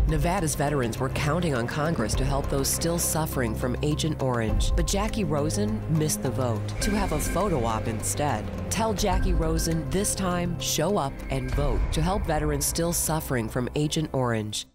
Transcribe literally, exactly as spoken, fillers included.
Nevada's veterans were counting on Congress to help those still suffering from Agent Orange. But Jacky Rosen missed the vote to have a photo op instead. Tell Jacky Rosen this time, show up and vote to help veterans still suffering from Agent Orange.